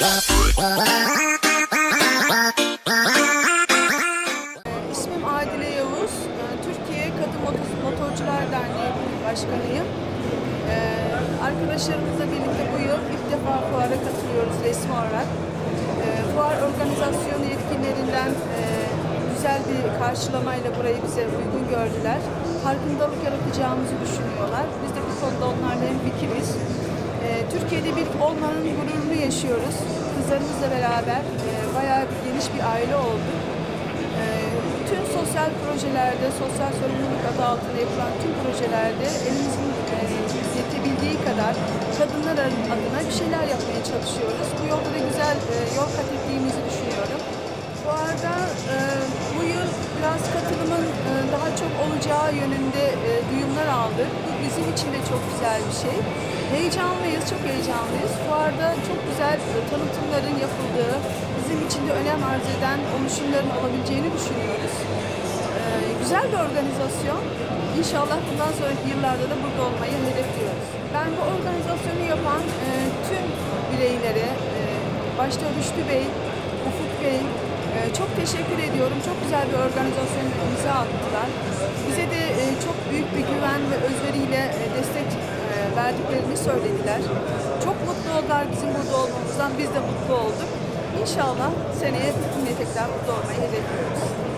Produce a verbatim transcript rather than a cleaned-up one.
İsmim Adile Yavuz. Türkiye Kadın Motorcular Derneği Başkanıyım. Arkadaşlarımızla birlikte bu yıl ilk defa fuara katılıyoruz resmi olarak. Fuar organizasyonu yetkililerinden güzel bir karşılamayla burayı bize uygun gördüler. Farkındalık yaratacağımızı düşünüyorlar. Biz de bu konuda onlarla hemfikiriz. Türkiye'de bir olmanın gururunu yaşıyoruz. Kızlarımızla beraber bayağı bir geniş bir aile olduk. Tüm sosyal projelerde, sosyal sorumluluk adı altında yapılan tüm projelerde elimizin yetebildiği kadar kadınlar adına bir şeyler yapmaya çalışıyoruz. Bu yolda da güzel yol kat ettiğimizi düşünüyorum. Bu arada bu yıl biraz katılımın daha çok olacağı yönünde duyumlar aldık. Bu bizim için de çok güzel bir şey. Heyecanlıyız, çok heyecanlıyız. Fuarda çok güzel tanıtımların yapıldığı, bizim için de önem arz eden oluşumların olabileceğini düşünüyoruz. Ee, güzel bir organizasyon. İnşallah bundan sonraki yıllarda da burada olmayı hedefliyoruz. Ben bu organizasyonu yapan e, tüm bireylere, e, başta Rüştü Bey, Ufuk Bey, e, çok teşekkür ediyorum. Çok güzel bir organizasyona imza attılar. Bize de e, çok büyük bir güven ve özveriyle e, destek verdiklerini söylediler. Çok mutlu oldular bizim burada olmamızdan. Biz de mutlu olduk. İnşallah seneye yine tekrar burada olmayı hedefliyoruz.